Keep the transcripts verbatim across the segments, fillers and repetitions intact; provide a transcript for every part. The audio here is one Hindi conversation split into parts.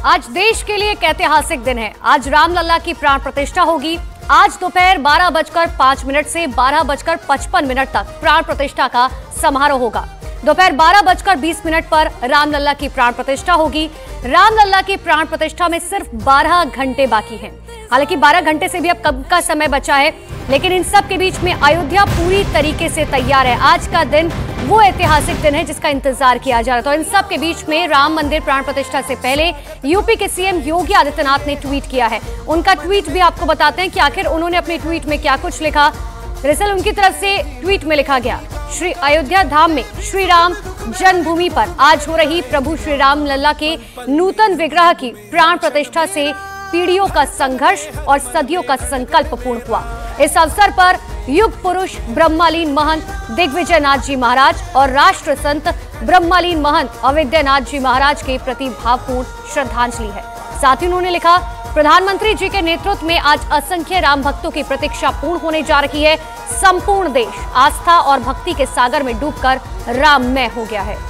आज देश के लिए एक ऐतिहासिक दिन है। आज रामलला की प्राण प्रतिष्ठा होगी। आज दोपहर बारह बजकर पांच मिनट से बारह बजकर पचपन मिनट तक प्राण प्रतिष्ठा का समारोह होगा। दोपहर बारह बजकर बीस मिनट पर रामलला की प्राण प्रतिष्ठा होगी। रामलला की प्राण प्रतिष्ठा में सिर्फ बारह घंटे बाकी हैं। हालांकि बारह घंटे से भी अब कम का समय बचा है, लेकिन इन सब के बीच में अयोध्या पूरी तरीके से तैयार है। आज का दिन वो ऐतिहासिक दिन है जिसका इंतजार किया जा रहा था। इन सब के बीच में राम मंदिर प्राण प्रतिष्ठा से पहले यूपी के सीएम योगी आदित्यनाथ ने ट्वीट किया है। उनका ट्वीट भी आपको बताते हैं कि आखिर उन्होंने अपने ट्वीट में क्या कुछ लिखा। दरअसल उनकी तरफ से ट्वीट में लिखा गया, श्री अयोध्या धाम में श्री राम जन्मभूमि पर आज हो रही प्रभु श्री राम लल्ला के नूतन विग्रह की प्राण प्रतिष्ठा से पीढ़ियों का संघर्ष और सदियों का संकल्प पूर्ण हुआ। इस अवसर पर युग पुरुष ब्रह्मलीन महंत दिग्विजय नाथ जी महाराज और राष्ट्र संत ब्रह्मलीन महंत अविद्यनाथ जी महाराज के प्रति भावपूर्ण श्रद्धांजलि है। साथ ही उन्होंने लिखा, प्रधानमंत्री जी के नेतृत्व में आज असंख्य राम भक्तों की प्रतीक्षा पूर्ण होने जा रही है। संपूर्ण देश आस्था और भक्ति के सागर में डूबकर राममय हो गया है।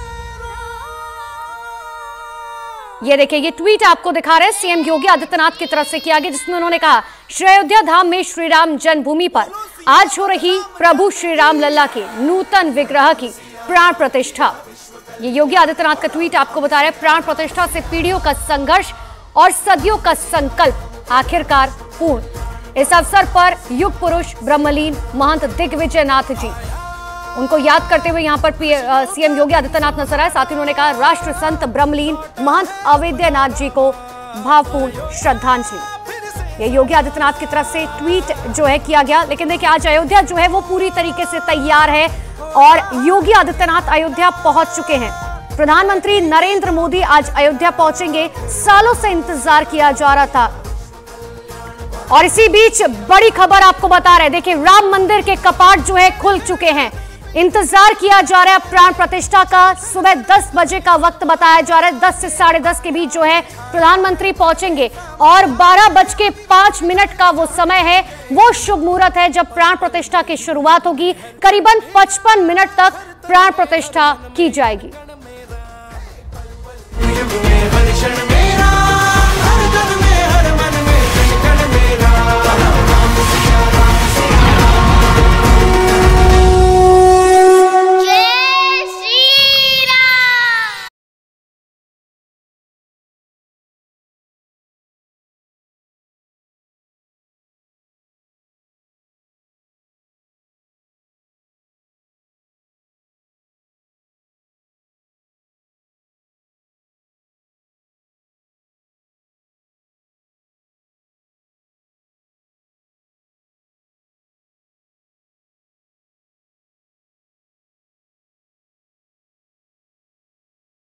ये देखिए, ये ट्वीट आपको दिखा रहे हैं सीएम योगी आदित्यनाथ की तरफ से किया गया, जिसमें उन्होंने कहा, श्री अयोध्या धाम में श्री राम जन्मभूमि पर आज हो रही प्रभु श्री राम लल्ला के नूतन विग्रह की प्राण प्रतिष्ठा। ये योगी आदित्यनाथ का ट्वीट आपको बता रहे हैं, प्राण प्रतिष्ठा से पीढ़ियों का संघर्ष और सदियों का संकल्प आखिरकार पूर्ण। इस अवसर पर युग पुरुष ब्रह्मलीन महंत दिग्विजय नाथ जी, उनको याद करते हुए यहाँ पर सीएम योगी आदित्यनाथ नजर आए। साथ ही उन्होंने कहा, राष्ट्र संत ब्रह्मलीन महंत अविद्यनाथ जी को भावपूर्ण श्रद्धांजलि। ये योगी आदित्यनाथ की तरफ से ट्वीट जो है किया गया। लेकिन देखिए, आज अयोध्या जो है वो पूरी तरीके से तैयार है और योगी आदित्यनाथ अयोध्या पहुंच चुके हैं। प्रधानमंत्री नरेंद्र मोदी आज अयोध्या पहुंचेंगे। सालों से इंतजार किया जा रहा था और इसी बीच बड़ी खबर आपको बता रहे, देखिए राम मंदिर के कपाट जो है खुल चुके हैं। इंतजार किया जा रहा है प्राण प्रतिष्ठा का। सुबह दस बजे का वक्त बताया जा रहा है। दस से साढ़े दस के बीच जो है प्रधानमंत्री पहुंचेंगे और बारह बज के पांच मिनट का वो समय है, वो शुभ मुहूर्त है जब प्राण प्रतिष्ठा की शुरुआत होगी। करीबन पचपन मिनट तक प्राण प्रतिष्ठा की जाएगी।